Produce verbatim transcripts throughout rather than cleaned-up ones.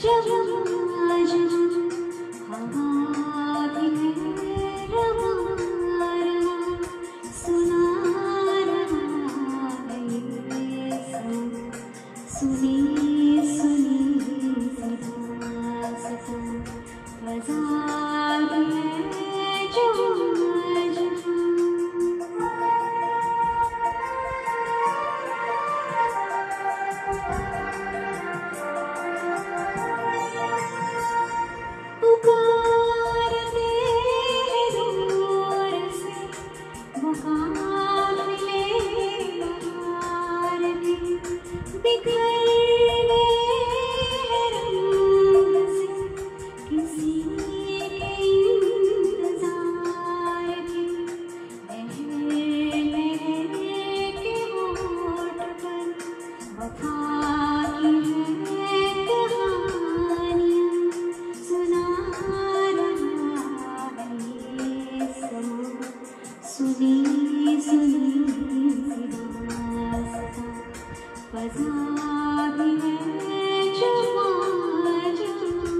जब आज हवा भी है रवा रवा सुना रहा है ये सब सुनी सुनी सदा सदा फजा भी है जहाँ पुकारते हैं दूर से वो काफ़िले बहार के बिखर गए हैं रंग से किसी के इंतज़ार के महल महल के होठ पर वफा की है कहानियाँ सुना सुनी सुनी दास्तां फज़ा भी है जहाँ जहाँ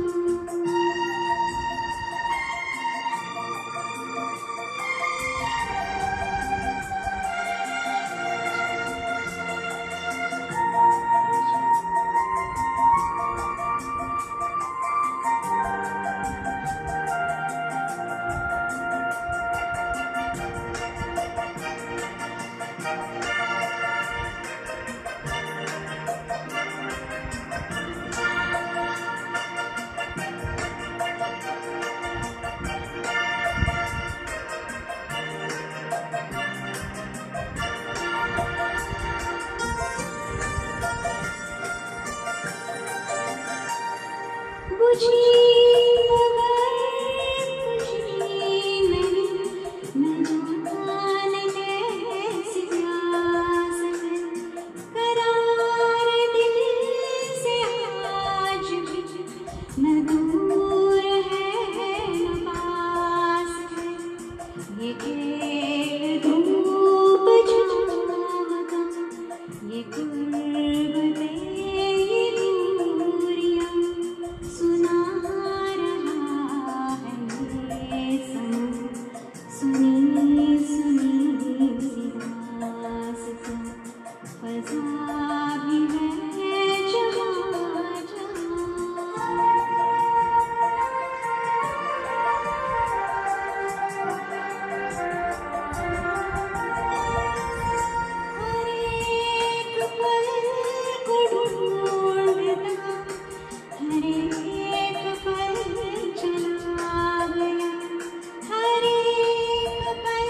बुझी मगर खुशी नहीं न जाने कैसी प्यास है करार दिल से आज भी न दूर है न पास है ये खेल धूप छाँव का ये गुर्बतें ये दूरियाँ सुना रहा है ये सब सुनी सुनी दास्तां फज़ा भी है जहाँ जहाँ हर एक पल को ढूंढता हर एक पल चला गया हर एक पल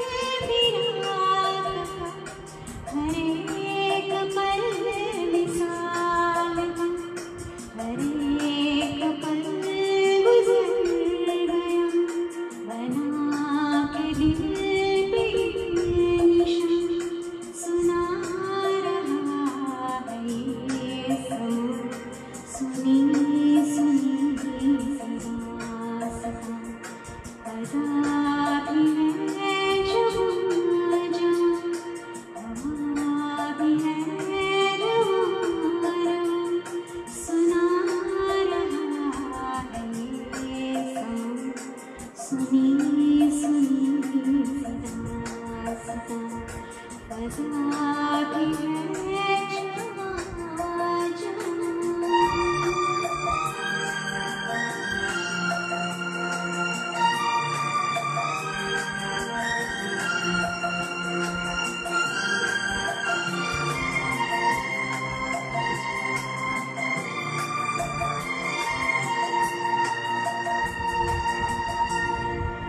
फिराक का हर एक पल विशाल का हर एक पल गुजर गया बना के दिल पे निशान सुना रहा है ये सब सुनी सुनी दास्तां फज़ा भी है जहाँ जहाँ हवा भी है रवा रवा सुना रहा है ये सब सुनी सुनी दास्तां फज़ा